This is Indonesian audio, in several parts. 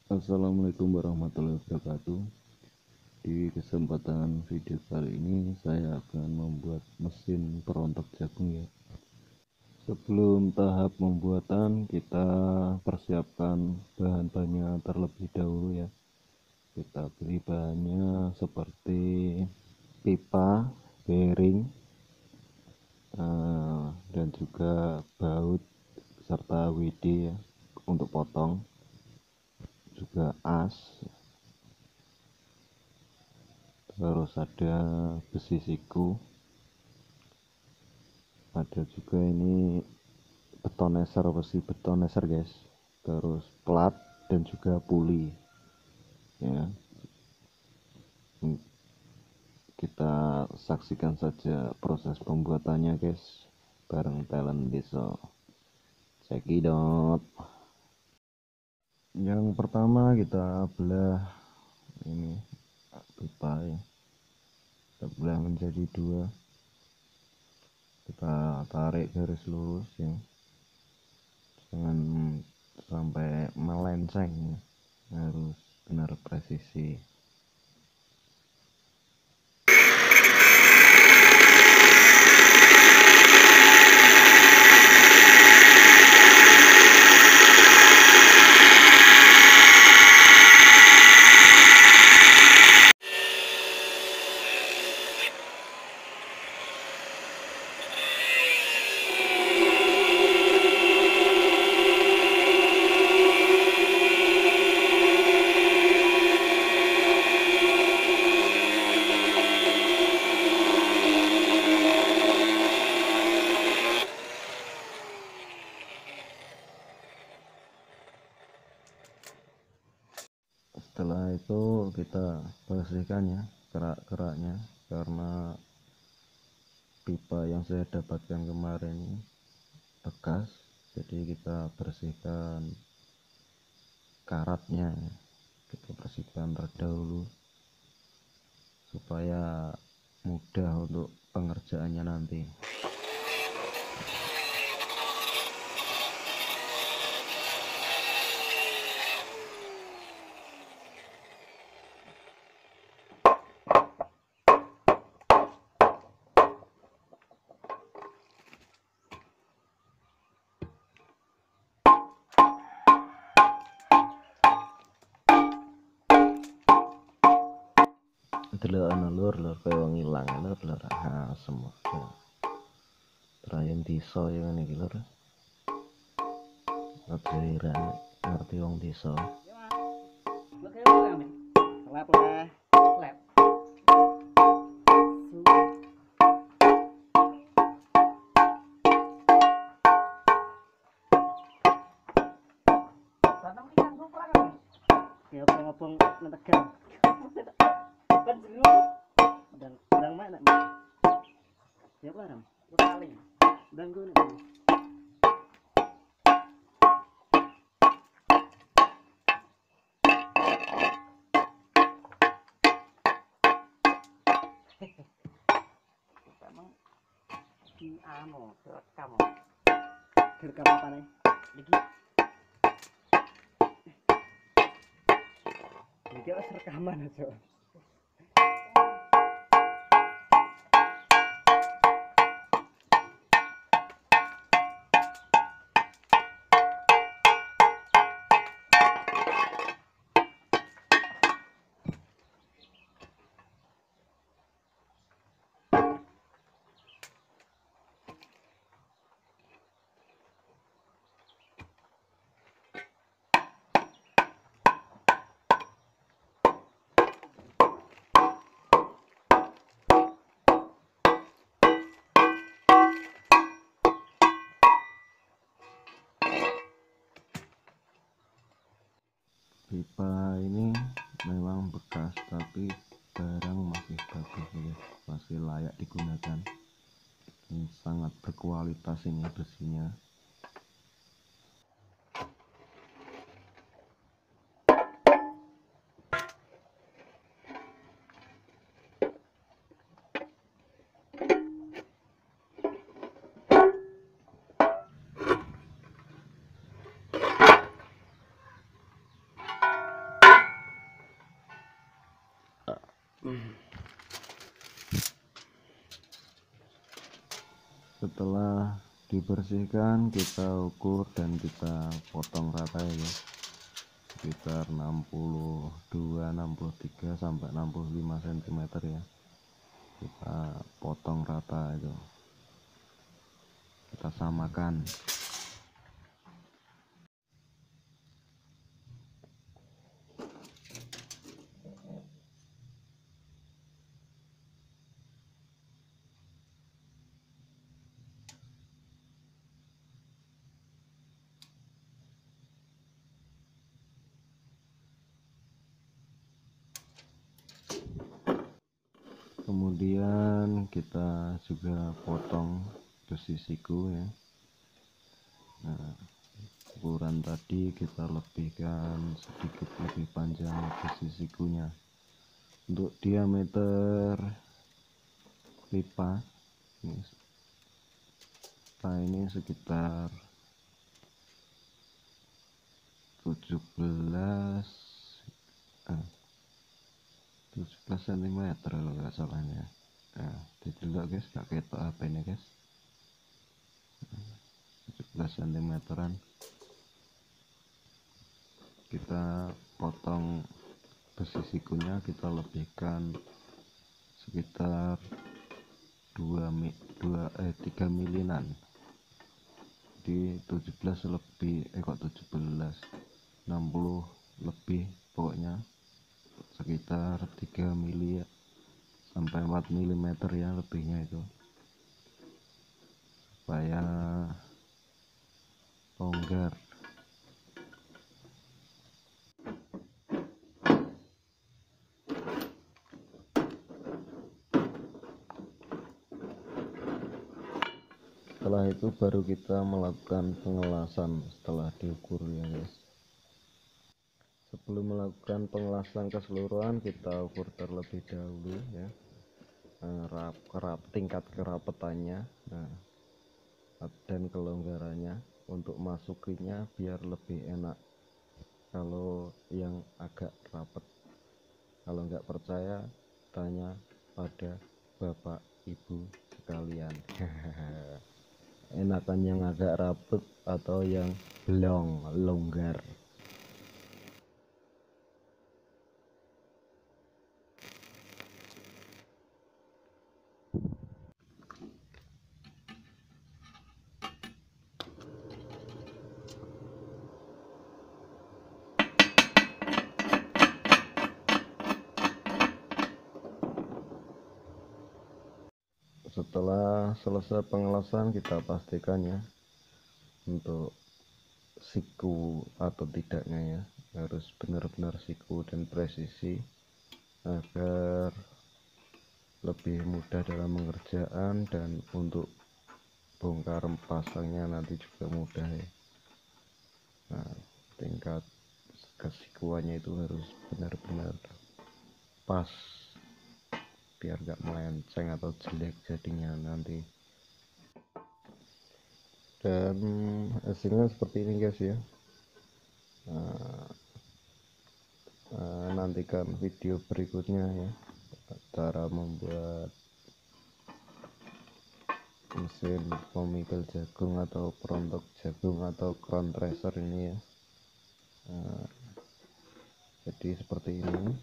Assalamualaikum warahmatullahi wabarakatuh. Di kesempatan video kali ini saya akan membuat mesin perontok jagung ya. Sebelum tahap pembuatan, kita persiapkan bahan-bahannya terlebih dahulu ya. Kita beli bahannya seperti pipa, bearing, dan juga baut serta WD ya untuk potong, juga as, terus ada besi siku, ada juga ini besi betoneser guys, terus plat dan juga puli ya. Kita saksikan saja proses pembuatannya guys, bareng talent desa cekidot. Yang pertama kita belah ini pipa ya, kita belah menjadi dua, kita tarik garis lurus ya, jangan sampai melenceng ya, harus benar presisi. Setelah itu kita bersihkan ya kerak-keraknya, karena pipa yang saya dapatkan kemarin ini bekas, jadi kita bersihkan karatnya, kita bersihkan terlebih dahulu supaya mudah untuk pengerjaannya nanti. Delok lur kaya wong ilang lur semua terayen desa ya ngene iki lur, ngerti wong desa. Ya ngobong nang Tegal. Kan jero. Dan mana? Ya barang. Kali. Dan gue nih. Emang di rekam. Direkam apa nih? Lagi. Iki wis rekaman aja. Pipa ini memang bekas tapi barang masih bagus ya, masih layak digunakan. Ini sangat berkualitas ini besinya. Setelah dibersihkan, kita ukur dan kita potong rata ya, sekitar 62 63 sampai 65 cm ya, kita potong rata itu, kita samakan. Kemudian kita juga potong besi siku ya. Nah, ukuran tadi kita lebihkan sedikit lebih panjang besi sikunya. Untuk diameter pipa ini sekitar 17 cm kalau nggak salahnya. Nah, didelok guys, gak ketok HP nya guys, 17 cm. Kita potong besi sikunya, kita lebihkan sekitar 3 milinan di 17 lebih kok 17 60 lebih, pokoknya sekitar 3 mili sampai 4 mm ya lebihnya itu, supaya longgar. Setelah itu baru kita melakukan pengelasan setelah diukur ya guys. Sebelum melakukan pengelasan keseluruhan, kita ukur terlebih dahulu ya, tingkat kerapetannya dan kelonggarannya untuk masukinya biar lebih enak kalau yang agak rapet. Kalau nggak percaya, tanya pada bapak ibu sekalian. Enakan yang agak rapet atau yang longgar? Setelah selesai pengelasan, kita pastikan ya untuk siku atau tidaknya ya, harus benar-benar siku dan presisi agar lebih mudah dalam pengerjaan, dan untuk bongkar pasangnya nanti juga mudah ya. Nah, tingkat kesikuannya itu harus benar-benar pas biar gak melenceng atau jelek jadinya nanti. Dan hasilnya seperti ini guys ya. Nantikan video berikutnya ya, cara membuat mesin pemikul jagung atau perontok jagung atau ground tracer ini ya. Jadi seperti ini,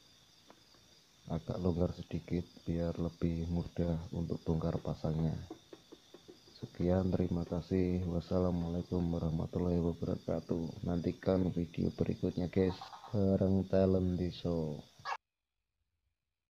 agak longgar sedikit biar lebih mudah untuk bongkar pasangnya. Sekian, terima kasih. Wassalamualaikum warahmatullahi wabarakatuh. Nantikan video berikutnya guys, bareng Talent Show.